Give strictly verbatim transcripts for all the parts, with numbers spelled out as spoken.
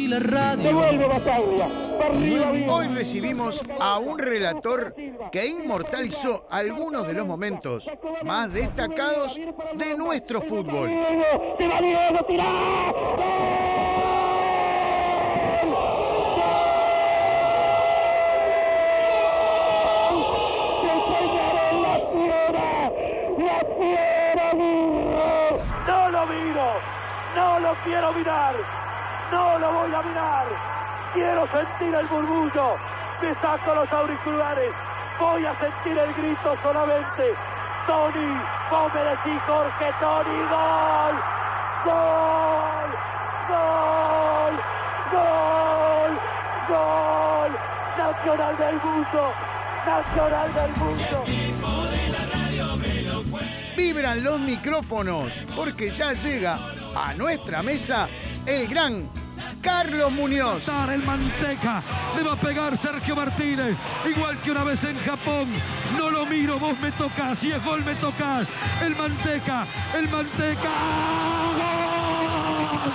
la radio. Hoy recibimos a un relator que inmortalizó algunos de los momentos más destacados de nuestro fútbol. No lo miro, no lo quiero mirar, no lo voy a mirar. Quiero sentir el murmullo, me saco los auriculares, voy a sentir el grito solamente. Tony, vos me decís, Jorge, Tony, gol, gol, gol, gol, gol, Nacional del Mundo, Nacional del Mundo. Vibran los micrófonos porque ya llega a nuestra mesa el gran Carlos Muñoz. El Manteca, le va a pegar Sergio Martínez, igual que una vez en Japón. No lo miro, vos me tocás, si es gol me tocás. El Manteca, el Manteca. ¡Gol!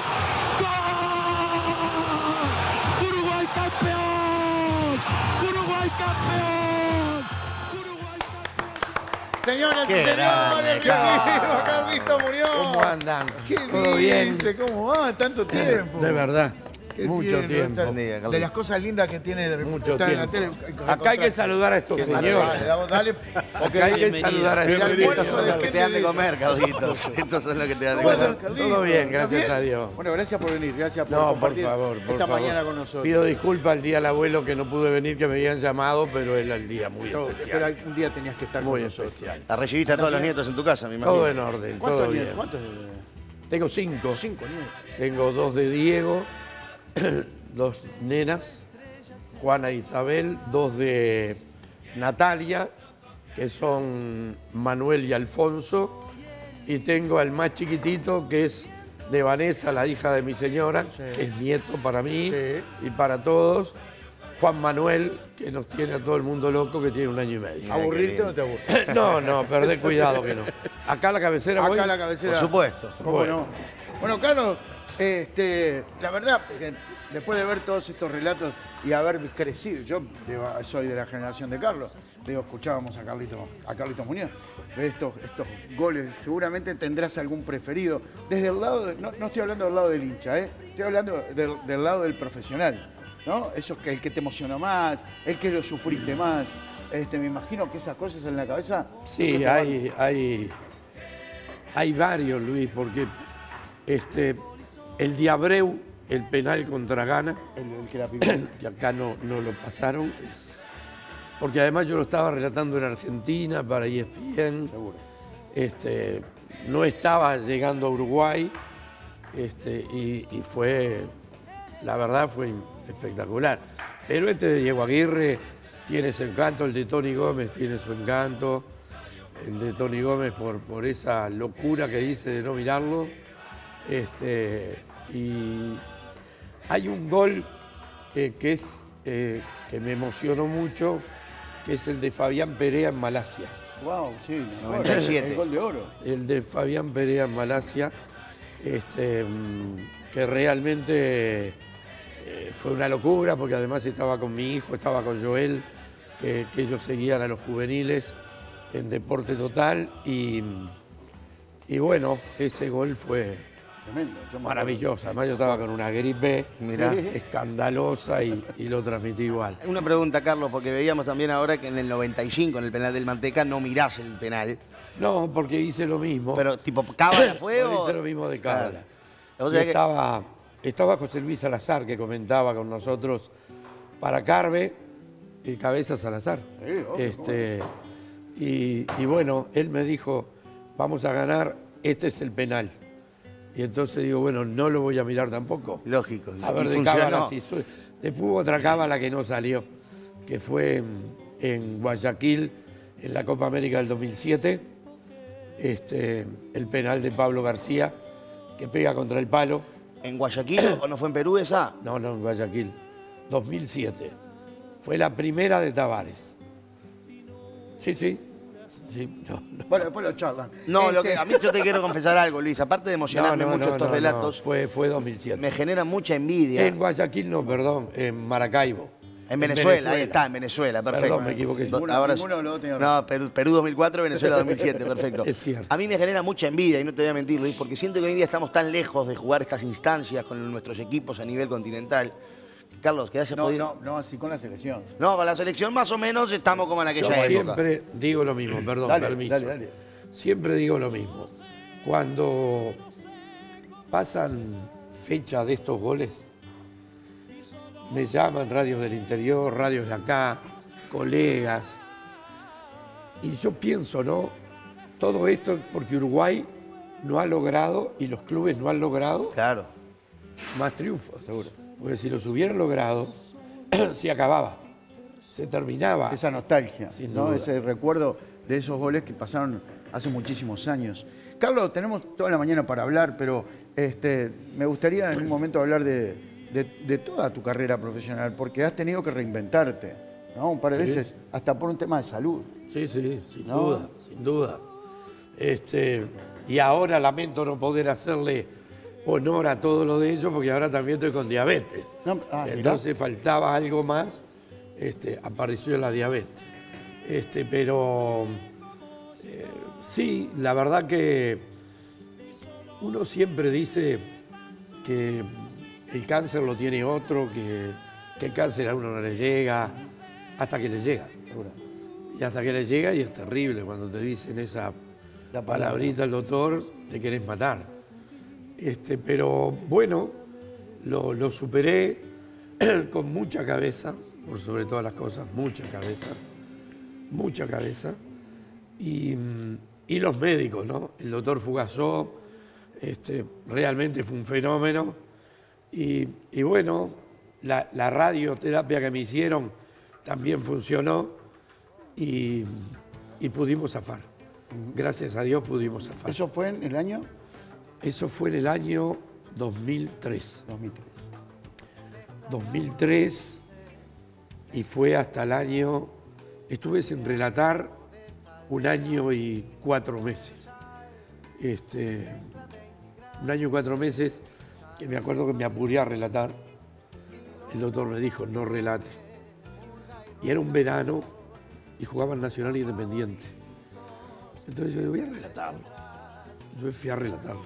¡Gol! ¡Uruguay campeón! ¡Uruguay campeón! Señoras y Qué señores, grande, recibo a Carlito Muñoz. ¿Cómo andan? Qué ¿Todo bien? dice, ¿cómo va? Tanto tiempo. De verdad, Qué mucho tierno, tiempo. esta- Buen día, Carlito. de las cosas lindas que tiene de Mucho estar en la tiempo. tele. Acá hay que saludar a estos Dale, señores. dale, dale. Acá hay que saludar a estos Bienvenido. señores. Estos son los que te dan de comer, Carlitos. Estos son los que te dan de ¿Cómo comer. andas, Carlito? Todo bien, ¿Estás gracias bien? a Dios. Bueno, gracias por venir, gracias por No, por compartir favor, por esta favor. mañana con nosotros. Pido disculpas al día del abuelo que no pude venir, que me habían llamado, pero era el día muy Todo, especial. pero un día tenías que estar Muy con nosotros. especial. La recibiste a todos los nietos en tu casa, me imagino. Todo en orden, ¿Cuántos todo nietos? bien. ¿Cuántos? Tengo cinco. Cinco nietos. Tengo dos de Diego, dos nenas, Juana e Isabel, dos de Natalia, que son Manuel y Alfonso, y tengo al más chiquitito, que es de Vanessa, la hija de mi señora, Sí. que es nieto para mí Sí. y para todos, Juan Manuel, que nos tiene a todo el mundo loco, que tiene un año y medio. ¿Aburrirte o no te aburres? No, no, perdé cuidado que no. Acá la cabecera voy. Acá la cabecera. Por supuesto. ¿Cómo Bueno. no? Bueno, Carlos, este, la verdad, que después de ver todos estos relatos y haber crecido, yo digo, soy de la generación de Carlos, digo, escuchábamos a Carlito, a Carlitos Muñoz, estos, estos goles, seguramente tendrás algún preferido. Desde el lado, de- no, no estoy hablando del lado del hincha, ¿eh? Estoy hablando del, del lado del profesional, ¿no? Eso que el que te emocionó más, el que lo sufriste más. Este, me imagino que esas cosas en la cabeza. eso Sí, te va- hay, hay, hay varios, Luis, porque este, el de Abreu, el penal contra Ghana, El, el que la picó. que acá no, no lo pasaron, es- porque además yo lo estaba relatando en Argentina para E S P N, Seguro. este, no estaba llegando a Uruguay, este, y, y fue, la verdad fue espectacular. Pero este de Diego Aguirre tiene su encanto, el de Tony Gómez tiene su encanto, el de Tony Gómez por, por esa locura que dice de no mirarlo. Este, y hay un gol eh, que, es, eh, que me emocionó mucho, que es el de Fabián Perea en Malasia. Wow, sí. noventa y siete. El gol de oro. El de Fabián Perea en Malasia, este, mm, que realmente eh, fue una locura, porque además estaba con mi hijo, estaba con Joel, que, que ellos seguían a los juveniles en Deporte Total, y, y bueno, ese gol fue Tremendo. Yo me maravilloso. Además yo estaba con una gripe Mirá. escandalosa y, y lo transmití igual. Una pregunta, Carlos, porque veíamos también ahora que en el noventa y cinco, en el penal del Manteca, no mirás el penal. No, porque hice lo mismo. Pero, tipo, ¿cábala fue Bueno, o...? hice lo mismo de Cábala. Claro. O Y sea que- estaba, estaba José Luis Salazar, que comentaba con nosotros para Carve, el cabeza Salazar. Sí, obvio, este, y, y bueno, él me dijo, vamos a ganar, este es el penal. Y entonces digo, bueno, no lo voy a mirar tampoco. Lógico. A ver, y de funcionó. Cábala, si su- después hubo otra Cábala que no salió, que fue en, en Guayaquil, en la Copa América del dos mil siete, este, el penal de Pablo García, que pega contra el palo. ¿En Guayaquil o no fue en Perú esa? No, no, en Guayaquil, dos mil siete. Fue la primera de Tavares. Sí, sí, Sí, no, no. Bueno, después lo charlan. No, lo Este, que, a mí yo te quiero confesar algo, Luis. Aparte de emocionarme No, no, mucho no, estos no, relatos, no. Fue, fue dos mil siete. me generan mucha envidia. En Guayaquil no, perdón, en Maracaibo. En Venezuela, ahí está, en Venezuela, perfecto. Perdón, me equivoqué. Ninguno- Ahora ninguno de los dos tiene no, Perú, Perú dos mil cuatro, Venezuela dos mil siete, perfecto. Es cierto. A mí me genera mucha envidia, y no te voy a mentir, Luis, porque siento que hoy en día estamos tan lejos de jugar estas instancias con nuestros equipos a nivel continental. Carlos, que haya No, podido... no, no, así con la selección. No, con la selección más o menos estamos como en Yo aquella época. siempre digo lo mismo, perdón, Dale, permiso. dale, dale. Siempre digo lo mismo. Cuando pasan fecha de estos goles, me llaman radios del interior, radios de acá, colegas, y yo pienso, ¿no? Todo esto es porque Uruguay no ha logrado, y los clubes no han logrado, Claro. más triunfos, seguro. Porque si los hubieran logrado, se acababa, se terminaba. Esa nostalgia, Sin ¿no? duda. Ese recuerdo de esos goles que pasaron hace muchísimos años. Carlos, tenemos toda la mañana para hablar, pero este, me gustaría en un momento hablar de, de- de toda tu carrera profesional, porque has tenido que reinventarte, ¿no? Un par de Sí. veces, hasta por un tema de salud. Sí, sí, sin ¿No? duda, sin duda. Este, y ahora lamento no poder hacerle honor a todo lo de ellos, porque ahora también estoy con diabetes. No, ah, mirá. Entonces faltaba algo más, este, apareció la diabetes. Este, pero eh, sí, la verdad que uno siempre dice que el cáncer lo tiene otro, que, que el cáncer a uno no le llega, hasta que le llega. Y hasta que le llega, y es terrible cuando te dicen esa La palabra. palabrita al doctor, te querés matar. Este, pero bueno, lo, lo superé con mucha cabeza, por sobre todas las cosas, mucha cabeza, mucha cabeza. Y, y los médicos, ¿no? El doctor Fugazó, este, realmente fue un fenómeno. Y, y bueno, la, la radioterapia que me hicieron también funcionó y, y pudimos zafar. Gracias a Dios pudimos zafar. ¿Eso fue en el año Eso fue en el año dos mil tres. dos mil tres? dos mil tres y fue hasta el año... Estuve sin relatar un año y cuatro meses. Este, un año y cuatro meses que me acuerdo que me apuré a relatar. El doctor me dijo, no relate. Y era un verano y jugaba en Nacional Independiente. Entonces yo digo, voy a relatarlo. Yo fui a relatarlo.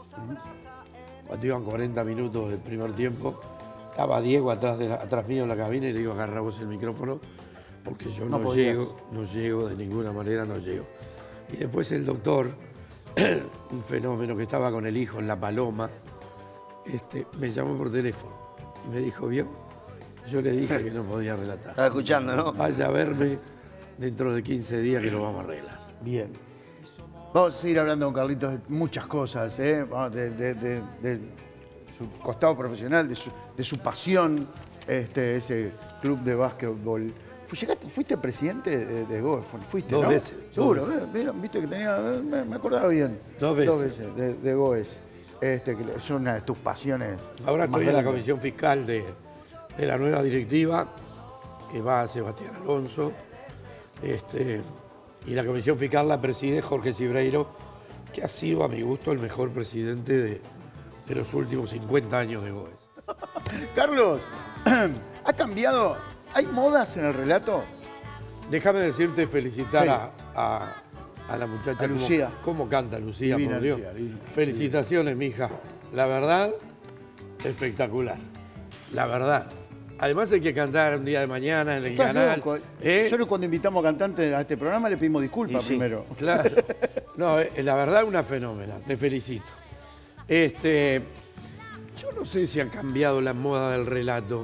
Cuando iban cuarenta minutos del primer tiempo, estaba Diego atrás, de la- atrás mío en la cabina y le digo, agarra vos el micrófono, porque yo No no, podías. llego, no llego, de ninguna manera no llego. Y después el doctor, un fenómeno que estaba con el hijo en La Paloma, este, me llamó por teléfono y me dijo, ¿vio? Yo le dije que no podía relatar. Estaba escuchando, ¿no? Vaya a verme dentro de quince días que lo vamos a arreglar. Bien. Vamos a seguir hablando con Carlitos de muchas cosas, ¿eh? Vamos, de, de- de- de su costado profesional, de su, de su pasión, este, ese club de básquetbol. Fu- ¿Llegaste, ¿Fuiste presidente de, de Goes? Fuiste, Dos ¿no? veces, Seguro, dos veces. ¿eh? Vieron, viste que tenía, me, me acordaba bien. Dos veces. Dos veces de, de Goes. Este, que es una de tus pasiones. Ahora más estoy en la grandes. comisión fiscal de, de la nueva directiva, que va a Sebastián Alonso, este, y la comisión fiscal la preside Jorge Cibreiro, que ha sido a mi gusto el mejor presidente de, de los últimos cincuenta años de Goes. Carlos, ¿ha cambiado? ¿Hay modas en el relato? Déjame decirte, felicitar Sí. a, a- a la muchacha. A cómo- Lucía. Cómo, canta Lucía, Divina por Dios. Lucía, divina. Felicitaciones, mija. La verdad, espectacular. La verdad. Además hay que cantar un día de mañana en el Estás canal. loco. ¿eh? Nosotros cuando invitamos cantantes a este programa le pedimos disculpas Y sí. primero. Claro. No, eh, la verdad, una fenómena. Te felicito. Este, yo no sé si han cambiado la moda del relato.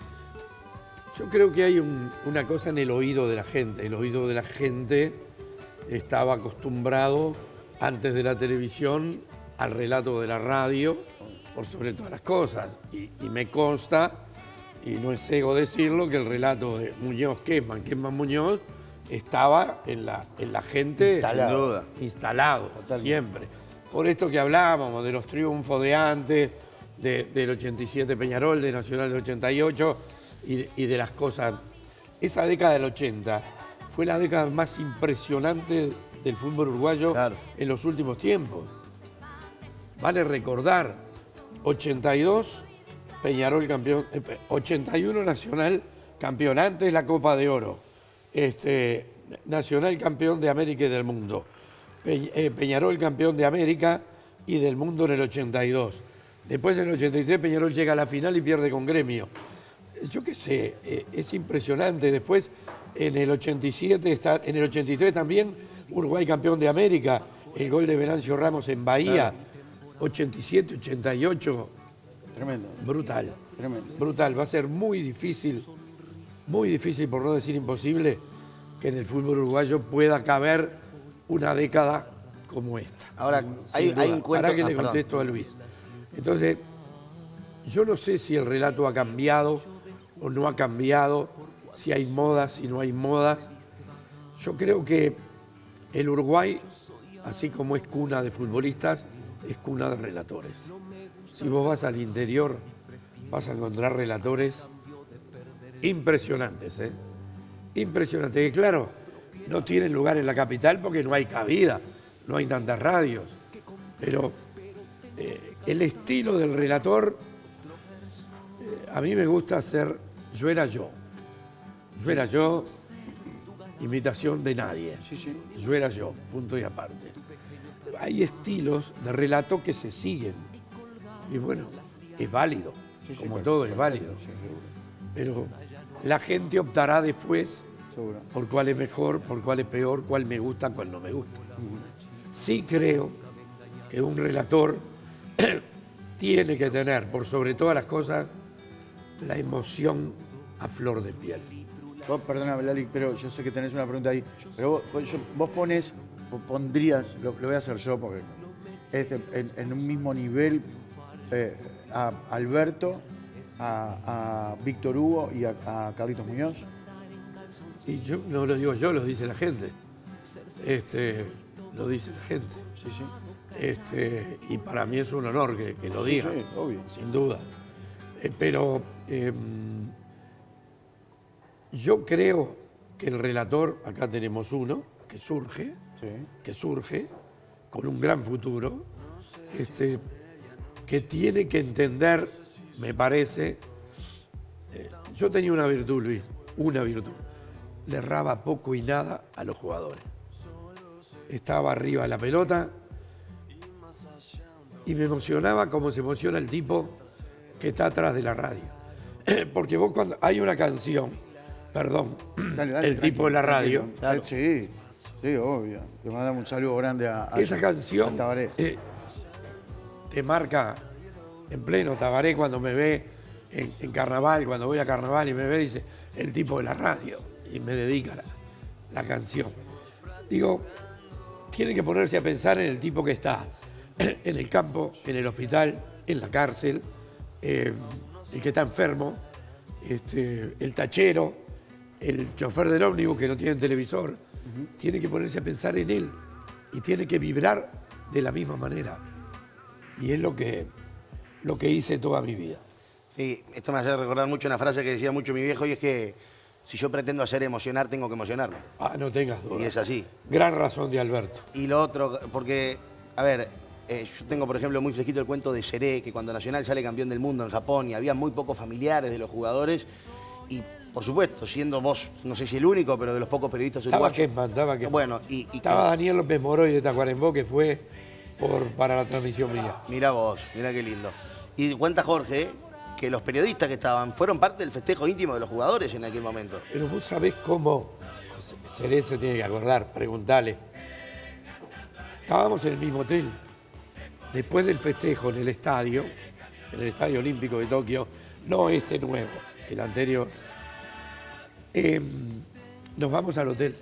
Yo creo que hay un- una cosa en el oído de la gente. El oído de la gente estaba acostumbrado antes de la televisión al relato de la radio, por sobre todas las cosas. Y, y me consta, y no es ego decirlo, que el relato de Muñoz Kesman, Kesman Muñoz, estaba en la, en la gente Instalado. Sin duda. instalado, siempre. Por esto que hablábamos, de los triunfos de antes, de- del ochenta y siete Peñarol, de Nacional del ochenta y ocho, y de, y de las cosas. Esa década del ochenta fue la década más impresionante del fútbol uruguayo Claro. en los últimos tiempos. Vale recordar, ochenta y dos, Peñarol campeón, eh, ochenta y uno Nacional campeón, antes la Copa de Oro, este, Nacional campeón de América y del mundo, Pe, eh, Peñarol campeón de América y del mundo en el ochenta y dos. Después en el ochenta y tres Peñarol llega a la final y pierde con Gremio. Yo qué sé, eh, es impresionante. Después en el ochenta y siete, está, en el ochenta y tres también Uruguay campeón de América, el gol de Venancio Ramos en Bahía, ochenta y siete, ochenta y ocho. Tremendo. Brutal, Tremendo. brutal. Va a ser muy difícil, muy difícil, por no decir imposible, que en el fútbol uruguayo pueda caber una década como esta. Ahora, hay, Sin hay duda. un cuento... Para que ah, le perdón. contesto a Luis. Entonces, yo no sé si el relato ha cambiado o no ha cambiado, si hay modas, si no hay modas. Yo creo que el Uruguay, así como es cuna de futbolistas, es cuna de relatores. Si vos vas al interior, vas a encontrar relatores impresionantes, ¿eh? Impresionantes. Que claro, no tienen lugar en la capital porque no hay cabida, no hay tantas radios. Pero eh, el estilo del relator, eh, a mí me gusta hacer, yo era yo. Yo era yo, imitación de nadie. Sí, sí. Yo era yo, punto y aparte. Hay estilos de relato que se siguen. Y bueno, es válido, Sí, sí, como claro. todo es válido. Sí, seguro. Pero la gente optará después Seguro. por cuál es mejor, por cuál es peor, cuál me gusta, cuál no me gusta. Sí creo que un relator tiene que tener, por sobre todas las cosas, la emoción a flor de piel. Vos, perdóname, Lali, pero yo sé que tenés una pregunta ahí. Pero vos, vos- yo- vos pones, vos pondrías, lo, lo voy a hacer yo porque este, en, en un mismo nivel eh, a Alberto, a, a Víctor Hugo y a, a Carlitos Muñoz. Y yo no lo digo yo, lo dice la gente. Este, lo dice la gente. Sí, sí. Este, y para mí es un honor que, que lo Sí, diga, sí, obvio. sin duda. Eh, pero eh, yo creo que el relator, acá tenemos uno, que surge, Sí. que surge con un gran futuro, este, que tiene que entender, me parece, eh, yo tenía una virtud, Luis, una virtud, le erraba poco y nada a los jugadores. Estaba arriba de la pelota y me emocionaba como se emociona el tipo que está atrás de la radio. Porque vos cuando hay una canción, perdón, Dale, dale, el tipo de la radio, tranquilo. Claro. Sí, sí, obvio. Le mandamos un saludo grande a, a esa canción a Tabaré. eh, te marca en pleno Tabaré cuando me ve en, en carnaval, cuando voy a carnaval y me ve, dice, el tipo de la radio, y me dedica la, la canción. Digo, tiene que ponerse a pensar en el tipo que está en el campo, en el hospital, en la cárcel, eh, el que está enfermo, este, el tachero, el chofer del ómnibus que no tiene televisor. Uh-huh. Tiene que ponerse a pensar en él y tiene que vibrar de la misma manera. Y es lo que, lo que hice toda mi vida. Sí, esto me hace recordar mucho una frase que decía mucho mi viejo y es que si yo pretendo hacer emocionar, tengo que emocionarme. Ah, no tengas duda. Y es así. Gran razón de Alberto. Y lo otro, porque, a ver, eh, yo tengo, por ejemplo, muy fresquito el cuento de Seré, que cuando Nacional sale campeón del mundo en Japón y había muy pocos familiares de los jugadores y, por supuesto, siendo vos, no sé si el único, pero de los pocos periodistas Estaba uruguayos. Kempman, estaba Kempman. Bueno, y, y Estaba Daniel López Moroy de Tacuarembó, que fue por, para la transmisión mía. Mirá vos, mirá qué lindo. Y cuenta Jorge que los periodistas que estaban fueron parte del festejo íntimo de los jugadores en aquel momento. Pero vos sabés cómo, Seré se tiene que acordar, preguntale. Estábamos en el mismo hotel. Después del festejo en el estadio, en el Estadio Olímpico de Tokio, no este nuevo, el anterior, eh, nos vamos al hotel.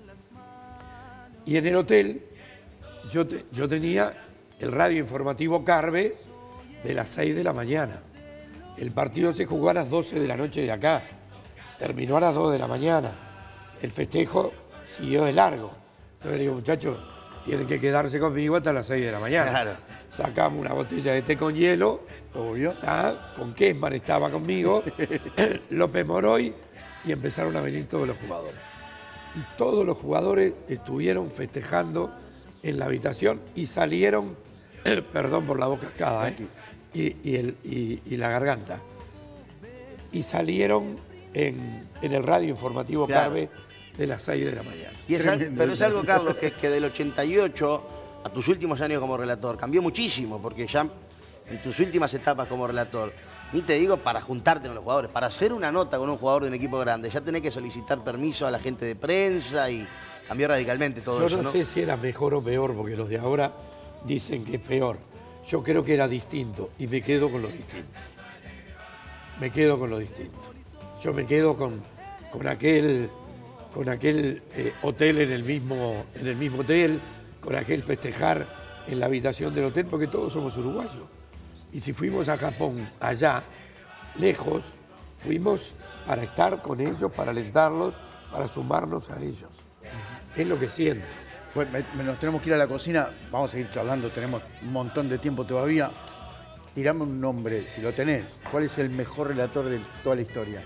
Y en el hotel yo, te, yo tenía el radio informativo Carve de las seis de la mañana. El partido se jugó a las doce de la noche de acá. Terminó a las dos de la mañana. El festejo siguió de largo. Entonces le digo, muchachos, tienen que quedarse conmigo hasta las seis de la mañana. Claro. Sacamos una botella de té con hielo. Obvio. ¿Tá? Con Kempman estaba conmigo, López Moroy, y empezaron a venir todos los jugadores. y todos los jugadores estuvieron festejando en la habitación y salieron, eh, perdón por la boca cascada, eh, y, y, el, y, y la garganta, y salieron en, en el radio informativo Claro. Carve de las seis de la mañana. Y es al- pero es algo, Carlos, que, que del ochenta y ocho a tus últimos años como relator cambió muchísimo, porque ya en tus últimas etapas como relator, ni te digo para juntarte con los jugadores, para hacer una nota con un jugador de un equipo grande, ya tenés que solicitar permiso a la gente de prensa y cambió radicalmente todo Yo eso, no, ¿no? sé si era mejor o peor, porque los de ahora dicen que es peor. Yo creo que era distinto y me quedo con lo distinto. Me quedo con lo distinto. Yo me quedo con, con aquel, con aquel eh, hotel en el, mismo, en el mismo hotel, con aquel festejar en la habitación del hotel, porque todos somos uruguayos. Y si fuimos a Japón, allá, lejos, fuimos para estar con ellos, para alentarlos, para sumarnos a ellos. Es lo que siento. Pues me- me- nos tenemos que ir a la cocina, vamos a seguir charlando, tenemos un montón de tiempo todavía. Tirame un nombre, si lo tenés. ¿Cuál es el mejor relator de toda la historia?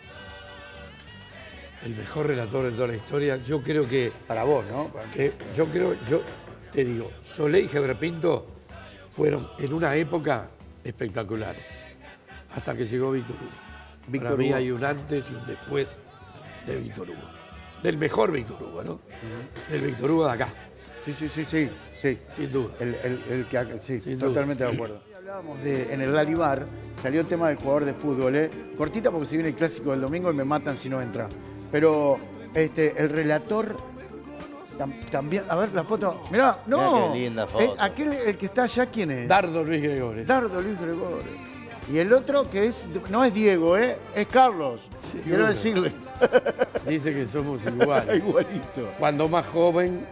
El mejor relator de toda la historia, yo creo que, Para vos, ¿no? que yo creo, yo te digo, Solé y Heber Pinto fueron en una época espectaculares, hasta que llegó Víctor Hugo. Víctor Para mí Hugo. hay un antes y un después de Víctor Hugo. Del mejor Víctor Hugo, ¿no? Del Víctor Hugo de acá, Sí, sí, sí, sí, sí. sin duda. El, el- el que, sí, Sin duda. totalmente de acuerdo. Hablábamos de, en el Rally Bar, salió el tema del jugador de fútbol, ¿eh? Cortita porque se viene el clásico del domingo y me matan si no entra. Pero este, el relator tam- también, a ver la foto. Mirá, no. Mirá qué linda foto. Eh, aquel, el que está allá, ¿quién es? Dardo Luis Gregores. Dardo Luis Gregorio. Y el otro que es, no es Diego, ¿eh? Es Carlos. Sí, Quiero seguro. decirles. Dice que somos iguales. Igualito. Cuando más joven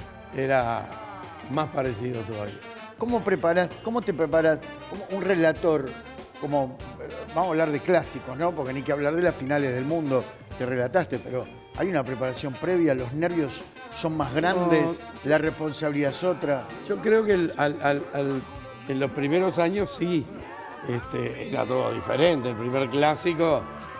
era más parecido todavía. ¿Cómo preparas, cómo te preparas como un relator, como, eh, vamos a hablar de clásicos, ¿no? Porque ni que hablar de las finales del mundo que relataste, pero hay una preparación previa, los nervios son más grandes, la responsabilidad es otra. Yo creo que el- al- al- al- en los primeros años sí, este, era todo diferente. El primer clásico,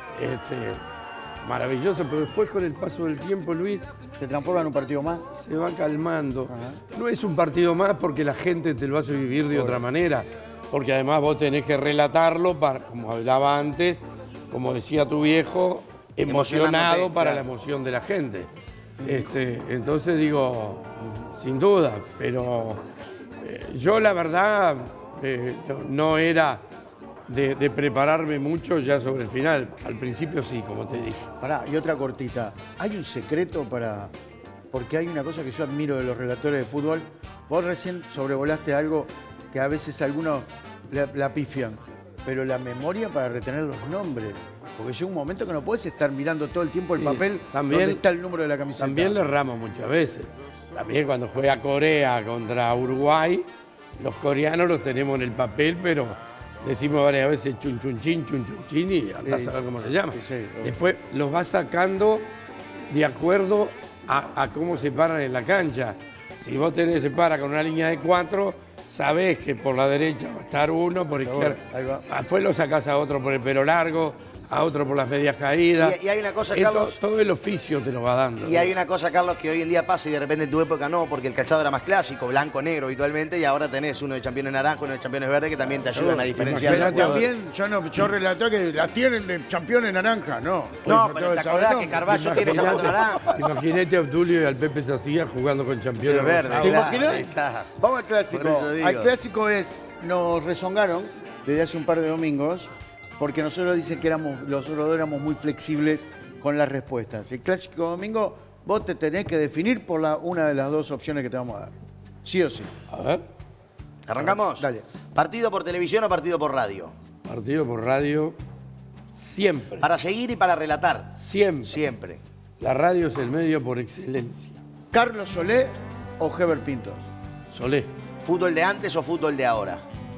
este, maravilloso, pero después con el paso del tiempo, Luis, ¿Se transforma en un partido más? se va calmando. Ajá. No es un partido más porque la gente te lo hace vivir de otra manera, porque además vos tenés que relatarlo, para, como hablaba antes, como decía tu viejo, emocionado Emocionándote, para claro. la emoción de la gente. Este, entonces digo, sin duda, pero eh, yo la verdad eh, no, no era de, de prepararme mucho ya sobre el final. Al principio sí, como te dije. Pará, y otra cortita. ¿Hay un secreto para...? Porque hay una cosa que yo admiro de los relatores de fútbol. Vos recién sobrevolaste algo que a veces algunos la, la pifian. Pero la memoria para retener los nombres. Porque llega un momento que no puedes estar mirando todo el tiempo el Sí, papel también- donde está el número de la camiseta. También le erramos muchas veces. También cuando juega Corea contra Uruguay, los coreanos los tenemos en el papel, pero decimos varias veces chun chun chin, chun chun chin y andás Sí. a ver cómo se llama. Sí, sí, obvio. Después los vas sacando de acuerdo a, a cómo se paran en la cancha. Si vos tenés se para con una línea de cuatro, sabés que por la derecha va a estar uno, por izquierda. ahí va. Después lo sacás a otro por el pelo largo, a otro por las medias caídas. Y- y hay una cosa, Esto- Carlos. todo el oficio te lo va dando. Y hay una cosa, Carlos, que hoy en día pasa y de repente en tu época no, porque el calzado era más clásico, blanco-negro habitualmente, y ahora tenés uno de campeones naranja, uno de campeones verde, que también te ayudan a diferenciar. Imagínate, los jugadores. También, yo, no, yo relaté que la tienen de campeones naranja, no. No, Pues, pero todo te el acordás sabrón. que Carballo tiene esa foto naranja. Imagínate a Obdulio y al Pepe Sacía jugando con campeones Pero verde, rosados. ¿Te claro, imaginas? ahí está. Vamos al clásico. Por eso digo. Al clásico es, nos rezongaron desde hace un par de domingos, porque nosotros dicen que éramos, nosotros éramos muy flexibles con las respuestas. El clásico domingo, vos te tenés que definir por la, una de las dos opciones que te vamos a dar. Sí o sí. A ver, ¿Arrancamos? Dale. ¿Partido por televisión o partido por radio? partido por radio, siempre, Para seguir y para relatar. siempre. Siempre. La radio es el medio por excelencia. ¿Carlos Solé o Heber Pintos? Solé, ¿Fútbol de antes o fútbol de ahora?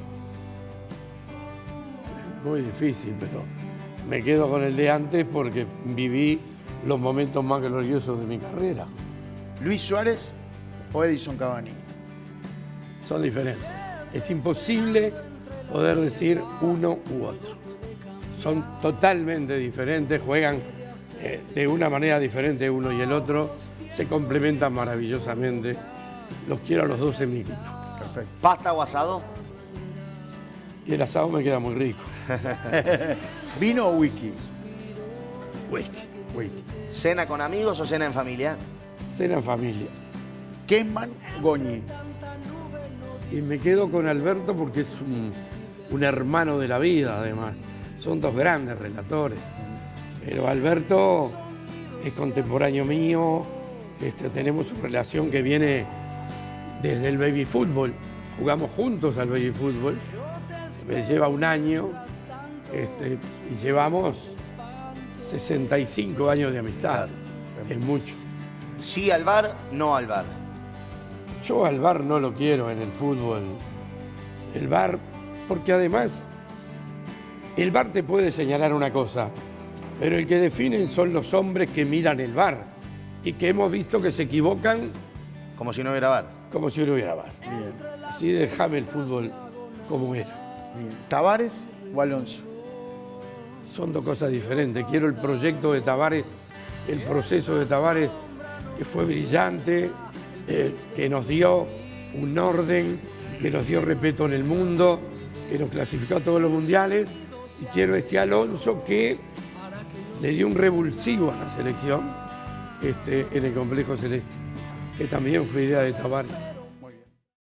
muy difícil, pero me quedo con el de antes porque viví los momentos más gloriosos de mi carrera. ¿Luis Suárez o Edison Cavani? Son diferentes. Es imposible poder decir uno u otro. Son totalmente diferentes, juegan eh, de una manera diferente uno y el otro, se complementan maravillosamente. Los quiero a los dos en mi equipo. Perfecto. ¿Pasta o asado? Y el asado me queda muy rico. ¿Vino o whisky? Whisky. Whisky. ¿Cena con amigos o cena en familia? Cena en familia. Kesman, Goñi. Y me quedo con Alberto porque es un, un hermano de la vida, además. Son dos grandes relatores. Pero Alberto es contemporáneo mío. Este, tenemos una relación que viene desde el baby fútbol. Jugamos juntos al baby fútbol. Me lleva un año este, y llevamos sesenta y cinco años de amistad. Es mucho. Sí al bar, no al bar. Yo al V A R no lo quiero en el fútbol. El V A R, porque además el V A R te puede señalar una cosa, pero el que definen son los hombres que miran el V A R y que hemos visto que se equivocan Como si no hubiera bar. como si no hubiera V A R. Bien. Así déjame el fútbol como era. Bien. ¿Tavares o Alonso? Son dos cosas diferentes. Quiero el proyecto de Tavares, el proceso de Tavares, que fue brillante, eh, que nos dio un orden, que nos dio respeto en el mundo, que nos clasificó a todos los mundiales. Y quiero este Alonso que le dio un revulsivo a la selección este, en el complejo celeste, que también fue idea de Tavares.